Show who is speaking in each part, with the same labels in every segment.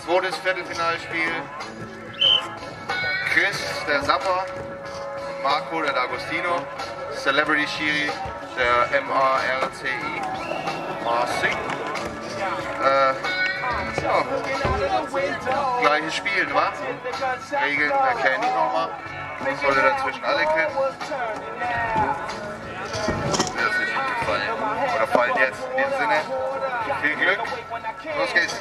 Speaker 1: Zweites Viertelfinalspiel. Chris, der Sapper, und Marco, der D'Agostino. Celebrity Schiri, der MARCI. Ja. Gleiches Spiel, wa? Regeln erkenne ich nochmal. Sollte dazwischen alle kennen. Mir das nicht gefallen. Oder fallen jetzt in dem Sinne. Viel Glück. Los geht's.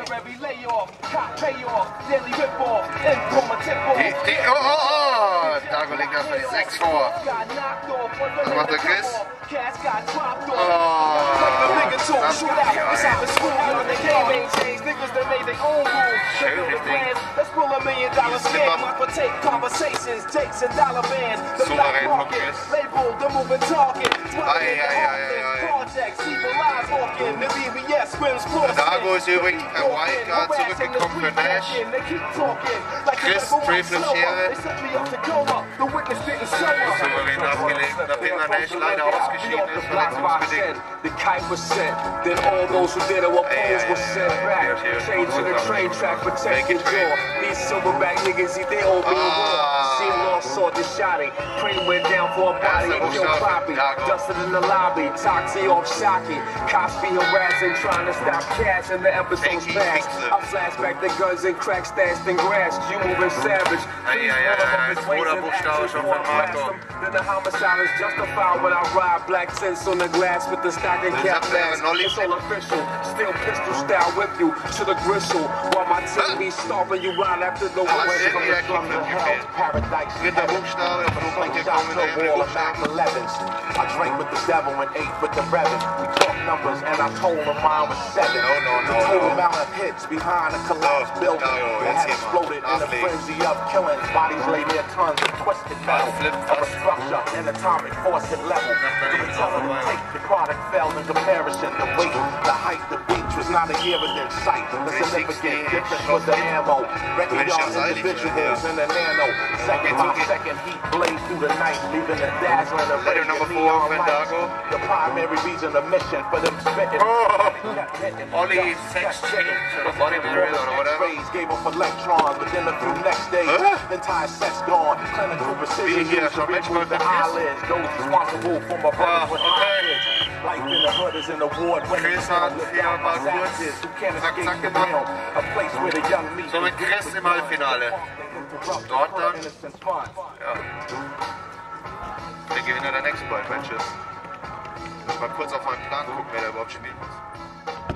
Speaker 1: Dago legt erstmal die 6 vor. Was macht der Chris? Souverän vom Chris. Dago ist übrigens per Wildcard zurückgekommen für Nash. Chris, Triple Schere. Souverän abgelegt, nachdem der Nash leider ausgeschieden ist, verletzungsbedingt.
Speaker 2: Dusted in the lobby, Toxie off Shocky, Cosby harassing, trying to stop cash in the episode's past. I flashback the guns and crack stashed in grass. You moving savage. Then the homicide is justified when I ride black tints on the glass with the stocking cap mask. It's all official, still pistol style whip you to the gristle. While my team be stomping you round after the war from the slums of hell. Paradise. I drank with the devil and ate with the reverend. We talked numbers and I told him mine was 7. The total amount of hits behind a collapsed building that had exploded in a frenzy of killings. Bodies lay near tons of twisted metal of a structure and atomic force at level. The retelling take the product fell in comparison. The weight, the height, the beach was not a year within sight. The significant difference was the ammo. Record on individuals in the nano. Second by second heat blazed through the night, leaving a dazzling array of neon lights. The primary reason, the mission for them spitting.
Speaker 1: Ollie sex change or bodybuilder or whatever.
Speaker 2: Gave off electrons within a few next days. The entire set's gone. Clinical precision used to remove the eyelids. Those responsible for my brother with eyelids. Life in the hood is an award winning.
Speaker 1: Chris hat viermal kurz zack gemacht.
Speaker 2: A place where the young meet.
Speaker 1: So mit Chris im Halbfinale. Dort dann, ja, der Gewinner der nächsten beiden Matches. Mal kurz auf meinen Plan gucken, wer da überhaupt spielen muss.